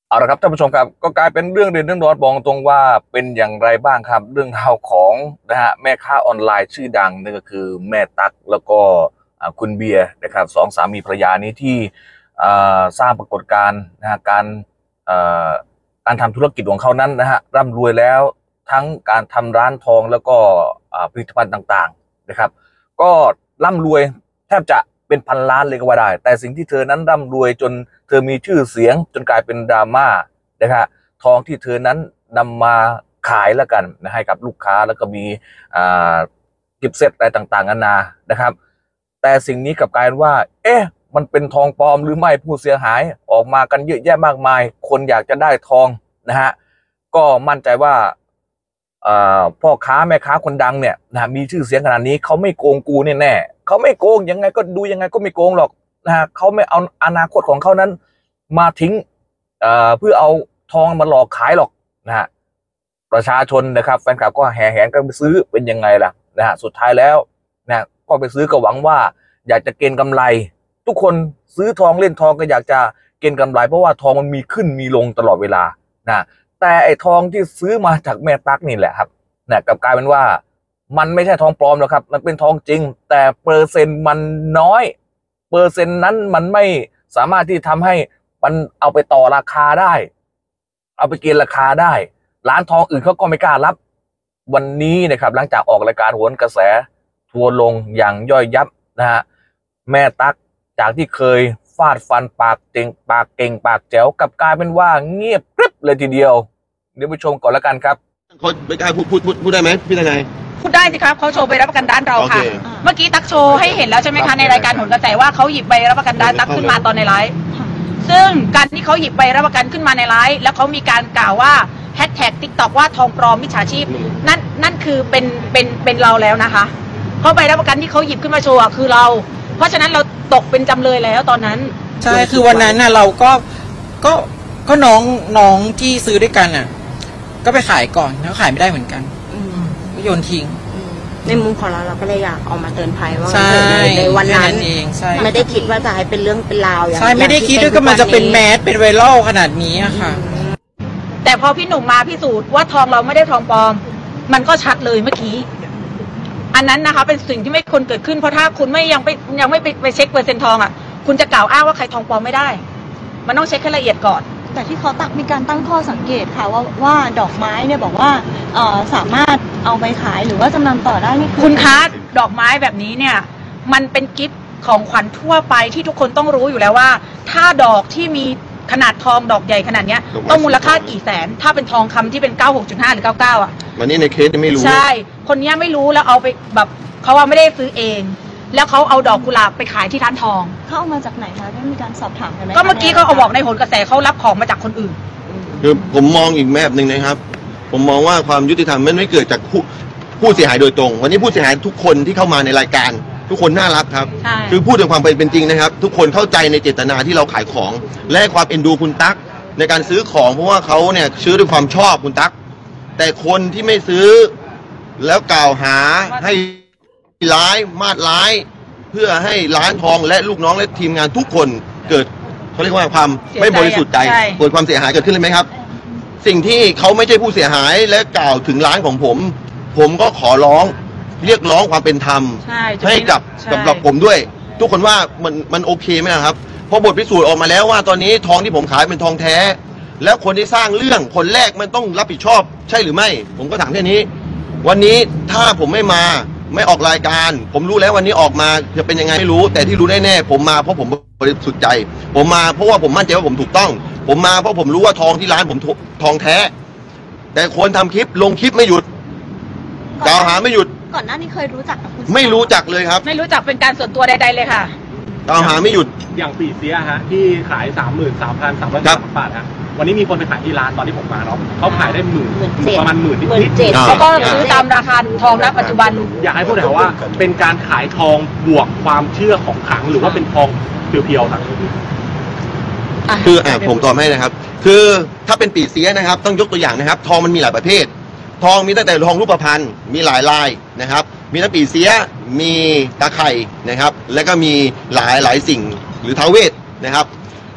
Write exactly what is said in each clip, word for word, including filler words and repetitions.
เอาละครับท่านผู้ชมครับก็กลายเป็นเรื่องเด่นเรื่องร้อนบอกตรงว่าเป็นอย่างไรบ้างครับเรื่องราวของนะฮะแม่ค้าออนไลน์ชื่อดังนั่นก็คือแม่ตั๊กแล้วก็คุณเบียร์นะครับสองสามีภรรยานี้ที่สร้างปรากฏการณ์นะฮะการการทำธุรกิจของเขานั้นนะฮะร่ำรวยแล้วทั้งการทำร้านทองแล้วก็ผลิตภัณฑ์ต่างๆนะครับก็ร่ำรวยแทบจะเป็นพันล้านเลยก็ว่าได้แต่สิ่งที่เธอนั้นร่ำรวยจนเธอมีชื่อเสียงจนกลายเป็นดราม่านะครับทองที่เธอนั้นนำมาขายแล้วกันนะให้กับลูกค้าแล้วก็มีกิฟต์เซตอะไรต่างๆนานานะครับแต่สิ่งนี้กลับกลายเป็นว่าเอ๊ะมันเป็นทองปลอมหรือไม่ผู้เสียหายออกมากันเยอะแยะมากมายคนอยากจะได้ทองนะฮะก็มั่นใจว่าพ่อค้าแม่ค้าคนดังเนี่ยนะมีชื่อเสียงขนาดนี้เขาไม่โกงกูแน่ๆเขาไม่โกงยังไงก็ดูยังไงก็ไม่โกงหรอกนะฮะเขาไม่เอาอนาคตของเขานั้นมาทิ้งเพื่อเอาทองมาหลอกขายหรอกนะฮะประชาชนนะครับแฟนคลับก็แห่แหนกันไปซื้อเป็นยังไงล่ะนะฮะสุดท้ายแล้วนะก็ไปซื้อก็หวังว่าอยากจะเก็งกำไรทุกคนซื้อทองเล่นทองก็อยากจะเก็งกำไรเพราะว่าทองมันมีขึ้นมีลงตลอดเวลานะแต่ไอ้ทองที่ซื้อมาจากแม่ตั๊กนี่แหละครับนะกลับกลายเป็นว่ามันไม่ใช่ทองปลอมหรอกครับมันเป็นทองจริงแต่เปอร์เซ็นต์มันน้อยเปอร์เซ็นต์นั้นมันไม่สามารถที่ทำให้มันเอาไปต่อราคาได้เอาไปเก็งราคาได้ร้านทองอื่นเขาก็ไม่กล้ารับวันนี้นะครับหลังจากออกรายการโหนกระแสทัวร์ลงอย่างย่อยยับนะฮะแม่ตั๊กจากที่เคยฟาดฟันปากเก่งปากเก่งปากแจ๋วกลับกลายเป็นว่าเงียบกริบเลยทีเดียวเดี๋ยวไปชมก่อนแล้วกันครับเขาไม่กล้าพูดพูดพูดพูดได้ไหมพี่ทนายพูดได้สิครับเขาโชว์ใบรับประกันด้านเราค่ะเมื่อกี้ตั๊กโชว์ให้เห็นแล้วใช่ไหมคะในรายการโหนกระแสว่าเขาหยิบใบรับประกันด้านตั๊กขึ้นมาตอนในไลฟ์ซึ่งการที่เขาหยิบใบรับประกันขึ้นมาในไลฟ์แล้วเขามีการกล่าวว่าแฮชแท็กติ๊กต็อกว่าทองปลอมมิจฉาชีพนั่นนั่นคือเป็นเป็นเป็นเราแล้วนะคะเพราะใบรับประกันที่เขาหยิบขึ้นมาโชว์คือเราเพราะฉะนั้นเราตกเป็นจำเลยแล้วตอนนั้นใช่คือวันนั้นน่ะเราก็ก็ก็น้องน้องที่ซื้อด้วยกันอ่ะก็ไปขายก่อนแล้วขายไม่ได้เหมือนกันก็โยนทิ้งในมุมของเราเราก็เลยอยากออกมาเตือนภัยว่าในวันนั้นเองไม่ได้คิดว่าจะให้เป็นเรื่องเป็นราวอย่างใช่ไม่ได้คิดด้วยก็มันจะเป็นแมสเป็นไวรัลขนาดนี้อะค่ะแต่พอพี่หนุ่มมาพิสูจน์ว่าทองเราไม่ได้ทองปลอมมันก็ชัดเลยเมื่อกี้อันนั้นนะคะเป็นสิ่งที่ไม่ควรเกิดขึ้นเพราะถ้าคุณไม่ยังไปยังไม่ไปไปเช็คเปอร์เซ็นต์ทองอ่ะคุณจะกล่าวอ้างว่าใครทองปลอมไม่ได้มันต้องเช็คให้ละเอียดก่อนแต่ที่เขาตักมีการตั้งข้อสังเกตค่ะว่าว่าดอกไม้เนี่ยบอกว่าเอ่อสามารถเอาไปขายหรือว่าจำนำต่อได้นี่คุณคะดอกไม้แบบนี้เนี่ยมันเป็นกิฟต์ของขวัญทั่วไปที่ทุกคนต้องรู้อยู่แล้วว่าถ้าดอกที่มีขนาดทองดอกใหญ่ขนาดนี้ต้องมูลค่ากี่แสนถ้าเป็นทองคำที่เป็น เก้าสิบหกจุดห้า หรือ เก้าสิบเก้า อ่ะวันนี้ในเคสไม่รู้ใช่คนนี้ไม่รู้แล้วเอาไปแบบเขาว่าไม่ได้ซื้อเองแล้วเขาเอาดอกกุหลาบไปขายที่ร้านทองเขาเอามาจากไหนคะได้มีการสอบถามกันไหมก็เมื่อกี้เขาเอาบอกในโหนกระแสเขารับของมาจากคนอื่นคือผมมองอีกแบบหนึ่งนะครับผมมองว่าความยุติธรรมมันไม่เกิดจากผู้ผู้เสียหายโดยตรงวันนี้ผู้เสียหายทุกคนที่เข้ามาในรายการทุกคนน่ารักครับคือพูดถึงความเป็นจริงนะครับทุกคนเข้าใจในเจตนาที่เราขายของและความเอ็นดูคุณตั๊กในการซื้อของเพราะว่าเขาเนี่ยซื้อด้วยความชอบคุณตั๊กแต่คนที่ไม่ซื้อแล้วกล่าวหาให้ร้ายมาดร้ายเพื่อให้ร้านทองและลูกน้องและทีมงานทุกคนเกิดเขาเรียกว่าความไม่บริสุทธิ์ใจเกิดความเสียหายเกิดขึ้นเลยไหมครับสิ่งที่เขาไม่ใช่ผู้เสียหายและกล่าวถึงร้านของผมผมก็ขอร้องเรียกร้องความเป็นธรรมให้กับกับผมด้วยทุกคนว่ามันมันโอเคไหมครับเพราะบทพิสูจน์ออกมาแล้วว่าตอนนี้ทองที่ผมขายเป็นทองแท้แล้วคนที่สร้างเรื่องคนแรกมันต้องรับผิดชอบใช่หรือไม่ผมก็ถามแค่นี้วันนี้ถ้าผมไม่มาไม่ออกรายการผมรู้แล้ววันนี้ออกมาจะเป็นยังไงไม่รู้แต่ที่รู้แน่ๆผมมาเพราะผมบริสุทธิ์ใจผมมาเพราะว่าผมมั่นใจว่าผมถูกต้องผมมาเพราะผมรู้ว่าทองที่ร้านผมทองแท้แต่คนทำคลิปลงคลิปไม่หยุดกล่าวหาไม่หยุดก่อนหน้านี้เคยรู้จักกับคุณไม่รู้จักเลยครับไม่รู้จักเป็นการส่วนตัวใดๆเลยค่ะกล่าวหาไม่หยุดอย่างปีเสียฮะที่ขายสามหมื่นสามพันสามร้อยบาทฮะวันนี้มีคนไปขายที่ร้านตอนที่ผมมาเนาะเขาขายได้หมื่นประมาณหมื่นนิดๆเขาก็ซื้อตามราคาทองณปัจจุบันอยากให้พูดหน่อยว่าเป็นการขายทองบวกความเชื่อของขลังหรือว่าเป็นทองเพียวๆครับคืออ่าผมตอบให้นะครับคือถ้าเป็นปีเสียนะครับต้องยกตัวอย่างนะครับทองมันมีหลายประเภททองมีตั้งแต่ทองรูปพรรณมีหลายลายนะครับมีทั้งปีเสียมีตะไคร่นะครับและก็มีหลายหลายสิ่งหรือท้าวเวทนะครับค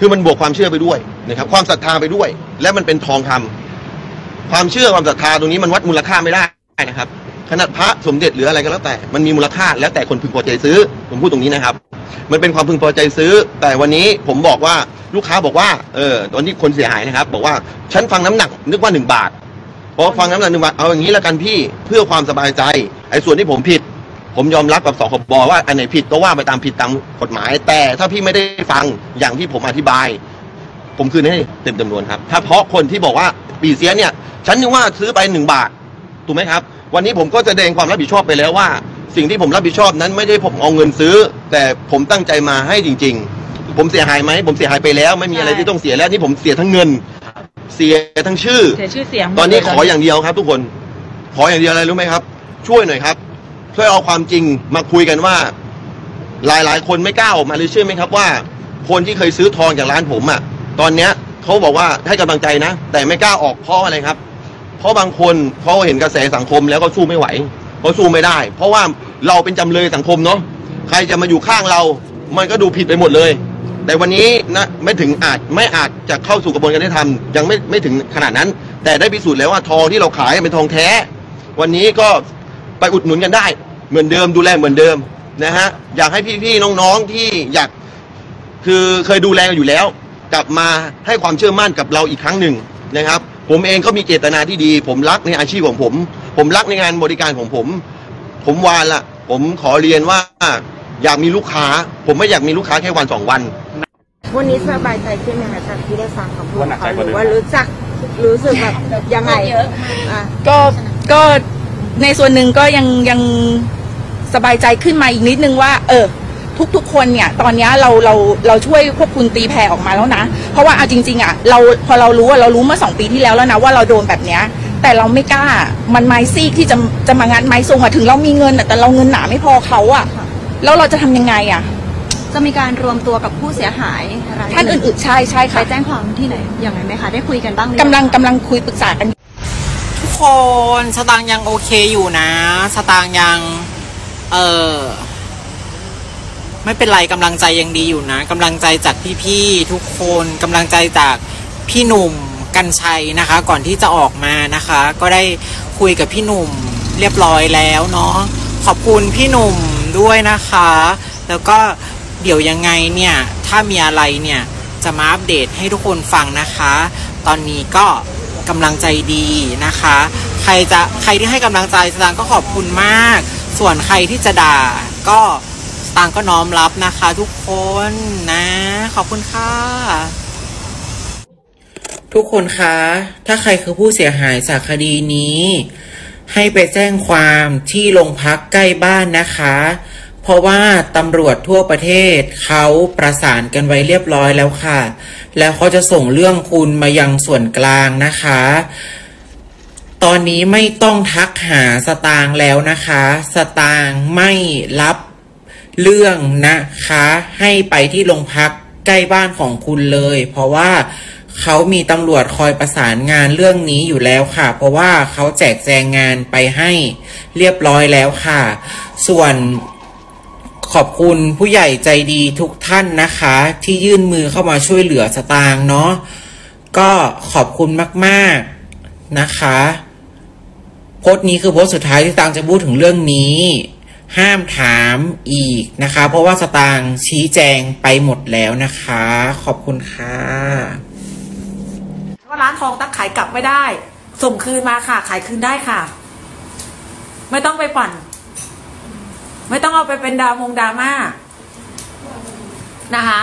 คือมันบวกความเชื่อไปด้วยนะครับความศรัทธาไปด้วยและมันเป็นทองคำความเชื่อความศรัทธาตรงนี้มันวัดมูลค่าไม่ได้นะครับขนาดพระสมเด็จหรืออะไรก็แล้วแต่มันมีมูลค่าแล้วแต่คนพึงพอใจซื้อผมพูดตรงนี้นะครับมันเป็นความพึงพอใจซื้อแต่วันนี้ผมบอกว่าลูกค้าบอกว่าเออตอนที่คนเสียหายนะครับบอกว่าฉันฟังน้ำหนักนึกว่าหนึ่งบาทพอฟังน้ำหนักหนึ่งบาทเอาอย่างนี้แล้วกันพี่เพื่อความสบายใจไอ้ส่วนที่ผมผิดผมยอมรับกับสคบว่าอันไหนผิดก็ว่าไปตามผิดตามกฎหมายแต่ถ้าพี่ไม่ได้ฟังอย่างที่ผมอธิบายผมคืนให้เต็มจำนวนครับถ้าเพราะคนที่บอกว่าปีเสียเนี่ยฉันนึกว่าซื้อไปหนึ่งบาทถูกไหมครับวันนี้ผมก็แสดงความรับผิดชอบไปแล้วว่าสิ่งที่ผมรับผิดชอบนั้นไม่ได้ผมเอาเงินซื้อแต่ผมตั้งใจมาให้จริงๆผมเสียหายไหมผมเสียหายไปแล้วไม่มีอะไรที่ต้องเสียแล้วนี่ผมเสียทั้งเงินเสียทั้งชื่อเสียชื่อเสียงตอนนี้ขออย่างเดียวครับทุกคนขออย่างเดียวอะไรรู้ไหมครับช่วยหน่อยครับช่วยเอาความจริงมาคุยกันว่าหลายๆคนไม่กล้าออกมาเลยเชื่อไหมครับว่าคนที่เคยซื้อทองจากร้านผมอ่ะตอนเนี้ยเขาบอกว่าให้กำลังใจนะแต่ไม่กล้าออกเพราะอะไรครับเพราะบางคนเขาเห็นกระแสสังคมแล้วก็สู้ไม่ไหวเขาสู้ไม่ได้เพราะว่าเราเป็นจำเลยสังคมเนาะใครจะมาอยู่ข้างเรามันก็ดูผิดไปหมดเลยแต่วันนี้นะไม่ถึงอาจไม่อาจจะเข้าสู่กระบวนการยุติธรรมยังไม่ไม่ถึงขนาดนั้นแต่ได้พิสูจน์แล้วว่าทองที่เราขายเป็นทองแท้วันนี้ก็ไปอุดหนุนกันได้เหมือนเดิมดูแลเหมือนเดิมนะฮะอยากให้พี่ๆน้องๆที่อยากคือเคยดูแลอยู่แล้วกลับมาให้ความเชื่อมั่นกับเราอีกครั้งหนึ่งนะครับผมเองก็มีเจตนาที่ดีผมรักในอาชีพของผมผมรักในงานบริการของผมผมวานละผมขอเรียนว่าอยากมีลูกค้าผมไม่อยากมีลูกค้าแค่วันสองวันวันนี้สบายใจขึ้นไหมคะจากที่ได้ฟังคำพูดเขาหรือว่ารู้จักรู้สึกแบบยังไงก็ก็ในส่วนหนึ่งก็ยังยังสบายใจขึ้นมาอีกนิดนึงว่าเออทุกๆคนเนี่ยตอนนี้เราเราเราช่วยพวกคุณตีแผ่ออกมาแล้วนะเพราะว่าเอาจริงๆอ่ะเราพอเรารู้ว่าเรารู้เมื่อสองปีที่แล้วแล้วนะว่าเราโดนแบบเนี้ยแต่เราไม่กล้ามันไม้ซีกที่จะจะมางานไม้ทรงอ่ะถึงเรามีเงินแต่เราเงินหนาไม่พอเขาอ่ะแล้วเราจะทำยังไงอ่ะจะมีการรวมตัวกับผู้เสียหายท่านอื่นๆใช่ใช่ค่ะไปแจ้งความที่ไหนอย่างไรไหมคะได้คุยกันบ้างกำลังกำลังคุยปรึกษากันทุกคนสตางค์ยังโอเคอยู่นะสตางค์ยังเออไม่เป็นไรกำลังใจยังดีอยู่นะกำลังใจจากพี่ๆทุกคนกำลังใจจากพี่หนุ่มกรรชัยนะคะก่อนที่จะออกมานะคะก็ได้คุยกับพี่หนุ่มเรียบร้อยแล้วเนาะขอบคุณพี่หนุ่มด้วยนะคะแล้วก็เดี๋ยวยังไงเนี่ยถ้ามีอะไรเนี่ยจะมาอัปเดตให้ทุกคนฟังนะคะตอนนี้ก็กำลังใจดีนะคะใครจะใครที่ให้กำลังใจสตางค์ก็ขอบคุณมากส่วนใครที่จะด่าก็สตางค์ก็น้อมรับนะคะทุกคนนะขอบคุณค่ะทุกคนคะถ้าใครคือผู้เสียหายจากคดีนี้ให้ไปแจ้งความที่โรงพักใกล้บ้านนะคะเพราะว่าตำรวจทั่วประเทศเขาประสานกันไว้เรียบร้อยแล้วค่ะแล้วเขาจะส่งเรื่องคุณมายังส่วนกลางนะคะตอนนี้ไม่ต้องทักหาสตางค์แล้วนะคะสตางค์ไม่รับเรื่องนะคะให้ไปที่โรงพักใกล้บ้านของคุณเลยเพราะว่าเขามีตำรวจคอยประสานงานเรื่องนี้อยู่แล้วค่ะเพราะว่าเขาแจกแจงงานไปให้เรียบร้อยแล้วค่ะส่วนขอบคุณผู้ใหญ่ใจดีทุกท่านนะคะที่ยื่นมือเข้ามาช่วยเหลือสตางค์เนาะก็ขอบคุณมากๆนะคะโพสต์นี้คือโพสต์สุดท้ายที่สตางค์จะพูดถึงเรื่องนี้ห้ามถามอีกนะคะเพราะว่าสตางค์ชี้แจงไปหมดแล้วนะคะขอบคุณค่ะว่าร้านทองตักขายกลับไม่ได้ส่งคืนมาค่ะขายคืนได้ค่ะไม่ต้องไปปั่นไม่ต้องเอาไปเป็นดาวมงดราม่านะคะ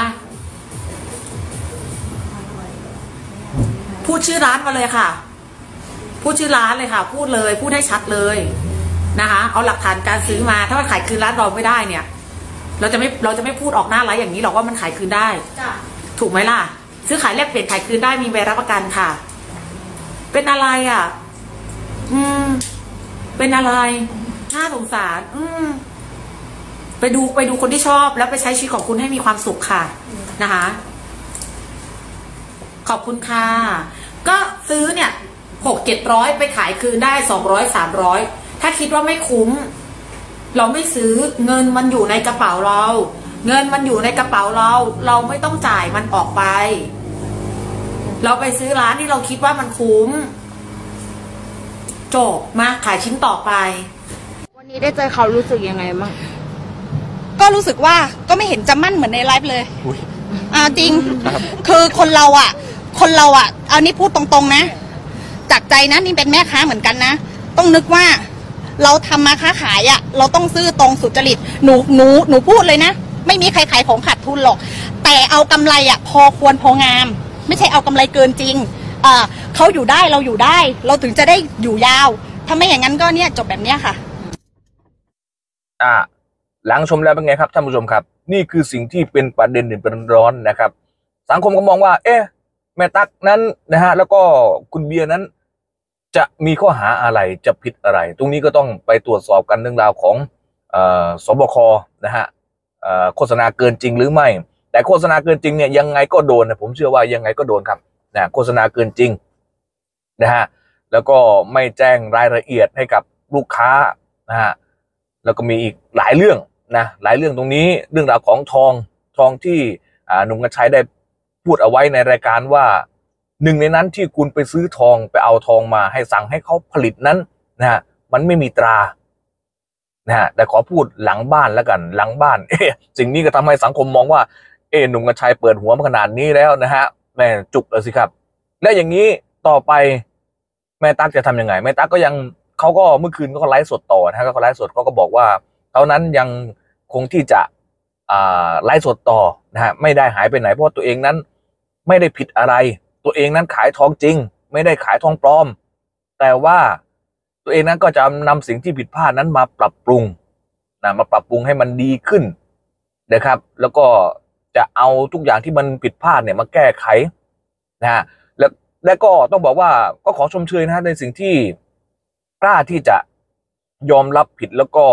พูดชื่อร้านมาเลยค่ะพูดชื่อร้านเลยค่ะพูดเลยพูดให้ชัดเลยนะคะเอาหลักฐานการซื้อมาถ้ามันขายคืนร้านเราไม่ได้เนี่ยเราจะไม่เราจะไม่พูดออกหน้าไลฟ์อย่างนี้หรอกว่ามันขายคืนได้ถูกไหมล่ะซื้อขายแลกเปลี่ยนขายคืนได้มีใบรับประกันค่ะเป็นอะไรอ่ะอืมเป็นอะไรน่าสงสารอืมไปดูไปดูคนที่ชอบแล้วไปใช้ชีวิตของคุณให้มีความสุขค่ะนะคะขอบคุณค่ะก็ซื้อเนี่ยหกเจ็ดร้อยไปขายคืนได้สองร้อยสามร้อยถ้าคิดว่าไม่คุ้มเราไม่ซื้อเงินมันอยู่ในกระเป๋าเราเงินมันอยู่ในกระเป๋าเราเราไม่ต้องจ่ายมันออกไปเราไปซื้อร้านที่เราคิดว่ามันคุ้มจบมาขายชิ้นต่อไปวันนี้ได้เจอเขารู้สึกยังไงบ้างก็รู้สึกว่าก็ไม่เห็นจะมั่นเหมือนในไลฟ์เลยอ่าจริงคือคนเราอ่ะคนเราอ่ะเอานี่พูดตรงๆนะจากใจนะนี่เป็นแม่ค้าเหมือนกันนะต้องนึกว่าเราทำมาค้าขายอ่ะเราต้องซื่อตรงสุจริตหนูหนูหนูพูดเลยนะไม่มีใครขายของขาดทุนหรอกแต่เอากำไรอ่ะพอควรพองามไม่ใช่เอากำไรเกินจริงเอ่อเขาอยู่ได้เราอยู่ได้เราถึงจะได้อยู่ยาวถ้าไม่อย่างนั้นก็เนี่ยจบแบบเนี้ยค่ะอ่าหลังชมแล้วเป็นไงครับท่านผู้ชมครับนี่คือสิ่งที่เป็นประเด็นเด่นเป็นร้อนนะครับสังคมก็มองว่าเอ๊ะแม่ตั๊กนั้นนะฮะแล้วก็คุณเบียร์นั้นจะมีข้อหาอะไรจะผิดอะไรตรงนี้ก็ต้องไปตรวจสอบกันเรื่องราวของเอ่อสบคนะฮะเอ่อโฆษณาเกินจริงหรือไม่แต่โฆษณาเกินจริงเนี่ยยังไงก็โดนนะผมเชื่อว่ายังไงก็โดนครับนะโฆษณาเกินจริงนะฮะแล้วก็ไม่แจ้งรายละเอียดให้กับลูกค้านะฮะแล้วก็มีอีกหลายเรื่องนะหลายเรื่องตรงนี้เรื่องราวของทองทองที่หนุ่มกระชัยได้พูดเอาไว้ในรายการว่าหนึ่งในนั้นที่คุณไปซื้อทองไปเอาทองมาให้สั่งให้เขาผลิตนั้นนะฮะมันไม่มีตรานะฮะแต่ขอพูดหลังบ้านแล้วกันหลังบ้านเอ๊ะสิ่งนี้ก็ทำให้สังคมมองว่าเอ๊ะหนุ่มกระชัยเปิดหัวมาขนาดนี้แล้วนะฮะแม่จุกเลยสิครับและอย่างนี้ต่อไปแม่ตั๊กจะทำยังไงแม่ตั๊กก็ยังเขาก็เมื่อคืนก็ไลฟ์สดต่อนะฮะก็ไลฟ์สดเขาก็บอกว่าเท่านั้นยังคงที่จะไลฟ์สดต่อนะฮะไม่ได้หายไปไหนเพราะตัวเองนั้นไม่ได้ผิดอะไรตัวเองนั้นขายทองจริงไม่ได้ขายทองปลอมแต่ว่าตัวเองนั้นก็จะนำสิ่งที่ผิดพลาดนั้นมาปรับปรุงนะมาปรับปรุงให้มันดีขึ้นนะครับแล้วก็จะเอาทุกอย่างที่มันผิดพลาดเนี่ยมาแก้ไขนะฮะแล้วและก็ต้องบอกว่าก็ขอชมเชยนะฮะในสิ่งที่กล้าที่จะยอมรับผิดแล้วก็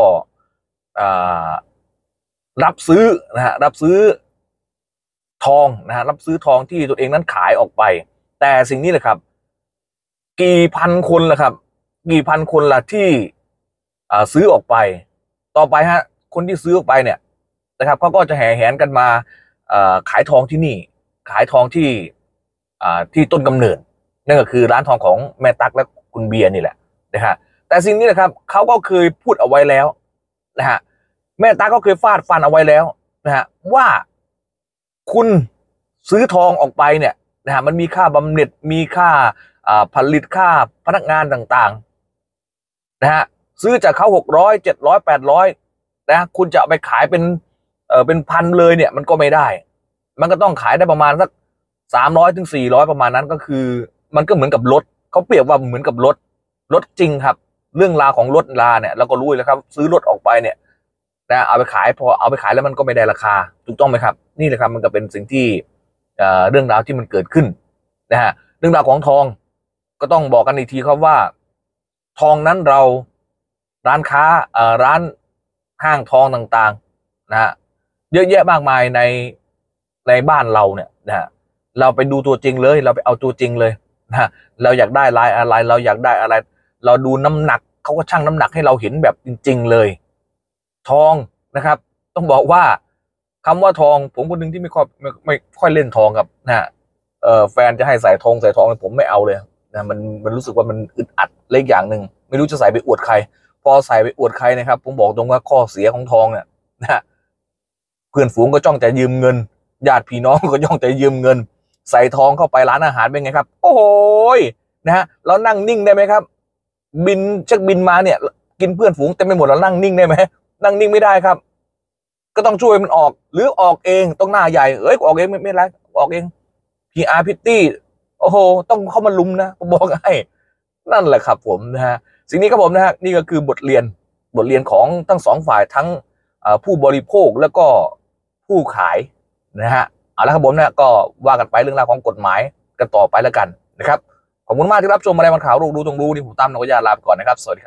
รับซื้อนะฮะรับซื้อทองนะฮะรับซื้อทองที่ตัวเองนั้นขายออกไปแต่สิ่งนี้แหละครับกี่พันคนล่ะครับกี่พันคนล่ะที่ซื้อออกไปต่อไปฮะคนที่ซื้อออกไปเนี่ยนะครับเขาก็จะแห่แหนกันมาขายทองที่นี่ขายทองที่ที่ต้นกำเนิดนั่นก็คือร้านทองของแม่ตั๊กและคุณเบียร์นี่แหละนะฮะแต่สิ่งนี้แหละครับเขาก็เคยพูดเอาไว้แล้วนะฮะแม่ตั๊กก็เคยฟาดฟันเอาไว้แล้วนะฮะว่าคุณซื้อทองออกไปเนี่ยนะฮะมันมีค่าบำเหน็จมีค่าผลิตค่าพนักงานต่างๆนะฮะซื้อจากเขาหกร้อยเจ็ดร้อยแปดร้อยนะคุณจะเอาไปขายเป็นเออเป็นพันเลยเนี่ยมันก็ไม่ได้มันก็ต้องขายได้ประมาณสักสามร้อยถึงสี่ร้อยประมาณนั้นก็คือมันก็เหมือนกับรถเขาเปรียบว่าเหมือนกับรถรถจริงครับเรื่องราวของรถลาเนี่ยเราก็รู้แล้วครับซื้อรถออกไปเนี่ยนะเอาไปขายพอเอาไปขายแล้วมันก็ไม่ได้ราคาถูกต้องไหมครับนี่แหละครับมันก็เป็นสิ่งที่เอ่อเรื่องราวที่มันเกิดขึ้นนะฮะเรื่องราวของทองก็ต้องบอกกันอีกทีครับว่าทองนั้นเราร้านค้าเอ่อร้านห้างทองต่างๆนะฮะเยอะแยะมากมายในในบ้านเราเนี่ยนะฮะเราไปดูตัวจริงเลยเราไปเอาตัวจริงเลยนะฮะเราอยากได้ลายอะไรเราอยากได้อะไรเราดูน้ำหนักเขาก็ชั่งน้ำหนักให้เราเห็นแบบจริงๆเลยทองนะครับต้องบอกว่าคำว่าทองผมคนหนึ่งที่ไม่ค่อยไม่ไม่ค่อยเล่นทองครับนะฮะเอ่อแฟนจะให้ใส่ทองใส่ทองผมไม่เอาเลยนะมันมันรู้สึกว่ามันอึดอัดเล็กอย่างหนึ่งไม่รู้จะใส่ไปอวดใครพอใส่ไปอวดใครนะครับผมบอกตรงว่าข้อเสียของทองเนี่ยนะเพื่อนฝูงก็จ้องจะยืมเงินญาติพี่น้องก็จ้องจะยืมเงินใส่ทองเข้าไปร้านอาหารเป็นไงครับโอ้โหนะฮะเรานั่งนิ่งได้ไหมครับบินเช็คบินมาเนี่ยกินเพื่อนฝูงเต็มไปหมดแล้วนั่งนิ่งได้ไหมนั่งนิ่งไม่ได้ครับก็ต้องช่วยมันออกหรือออกเองต้องหน้าใหญ่เอ้ยออกเองไม่ไม่ไรออกเอง พี อาร์ พิตตี้โอ้โหต้องเข้ามาลุมนะผมบอกให้นั่นแหละครับผมนะฮะสิ่งนี้ครับผมนะฮะนี่ก็คือบทเรียนบทเรียนของทั้งสองฝ่ายทั้งผู้บริโภคแล้วก็ผู้ขายนะฮะเอาละครับผมนะก็ว่ากันไปเรื่องราวของกฎหมายกันต่อไปแล้วกันนะครับขอบคุณมากที่รับชมมาในวันข่าวรู้รู้ตรงรู้นี่ผมตั้มนกยาลาไปก่อนนะครับสวัสดีครับ